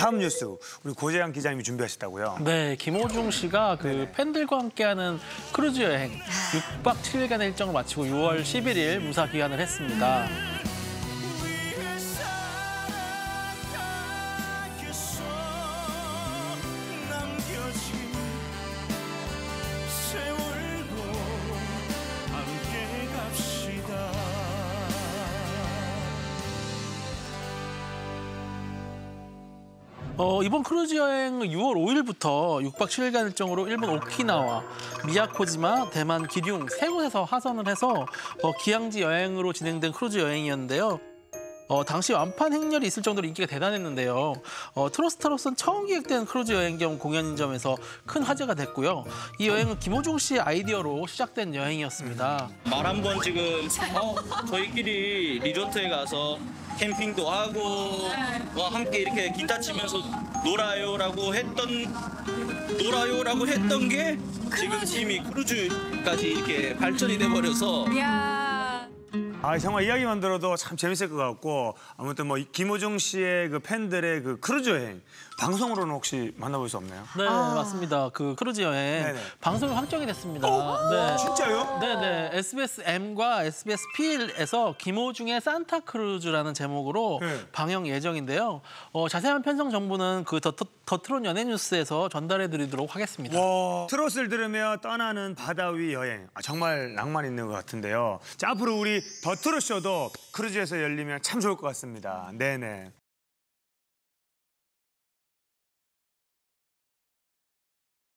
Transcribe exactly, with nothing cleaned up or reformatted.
다음 뉴스 우리 고재양 기자님이 준비하셨다고요? 네, 김호중 씨가 그 네네. 팬들과 함께하는 크루즈 여행 육 박 칠 일간의 일정을 마치고 유월 십일일 무사 귀환을 했습니다. 어, 이번 크루즈 여행은 유월 오일부터 육 박 칠 일간 일정으로 일본 오키나와, 미야코지마, 대만 기듐 세 곳에서 하선을 해서 어, 기항지 여행으로 진행된 크루즈 여행이었는데요. 어, 당시 완판 행렬이 있을 정도로 인기가 대단했는데요. 어, 트러스타로서는 처음 기획된 크루즈 여행 겸 공연인 점에서 큰 화제가 됐고요. 이 여행은 김호중 씨의 아이디어로 시작된 여행이었습니다. 말 한 번 지금 어, 저희끼리 리조트에 가서 캠핑도 하고 와, 함께 이렇게 기타 치면서 놀아요라고 했던 놀아요라고 했던 게 지금 이미 크루즈까지 이렇게 발전이 돼 버려서. 아, 정말 이야기만 들어도 참 재밌을 것 같고 아무튼 뭐 김호중 씨의 그 팬들의 그 크루즈 여행 방송으로는 혹시 만나볼 수 없나요? 네, 맞습니다. 그 크루즈 여행 네네. 방송이 확정이 됐습니다. 어? 네. 진짜요? 네네. 에스비에스 엠과 에스비에스 피에서 김호중의 산타 크루즈라는 제목으로 네. 방영 예정인데요. 어, 자세한 편성 정보는 그 더, 더, 더 트롯 연예 뉴스에서 전달해드리도록 하겠습니다. 와, 트롯을 들으며 떠나는 바다 위 여행. 아, 정말 낭만 있는 것 같은데요. 자, 앞으로 우리 더 트롯 쇼도 크루즈에서 열리면 참 좋을 것 같습니다. 네네.